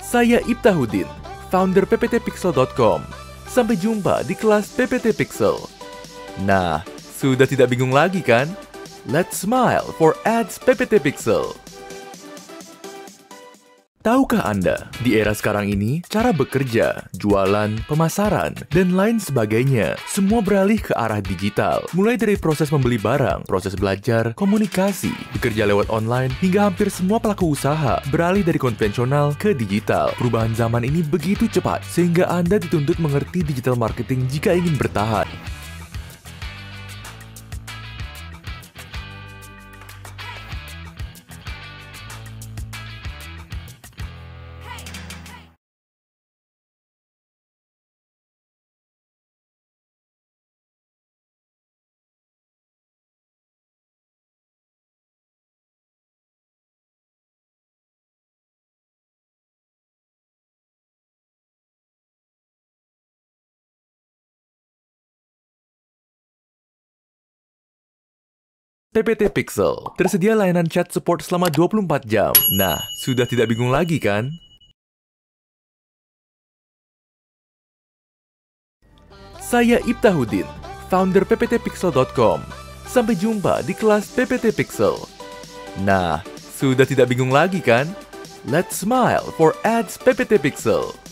Saya Iftahudin, founder pptpixel.com. Sampai jumpa di kelas PPT Pixel. Nah, sudah tidak bingung lagi kan? Let's smile for ads PPT Pixel. Tahukah Anda, di era sekarang ini, cara bekerja, jualan, pemasaran, dan lain sebagainya, semua beralih ke arah digital. Mulai dari proses membeli barang, proses belajar, komunikasi, bekerja lewat online, hingga hampir semua pelaku usaha beralih dari konvensional ke digital. Perubahan zaman ini begitu cepat, sehingga Anda dituntut mengerti digital marketing jika ingin bertahan. PPT Pixel, tersedia layanan chat support selama 24 jam. Nah, sudah tidak bingung lagi kan? Saya Iftahudin, founder pptpixel.com. Sampai jumpa di kelas PPT Pixel. Nah, sudah tidak bingung lagi kan? Let's smile for ads PPT Pixel.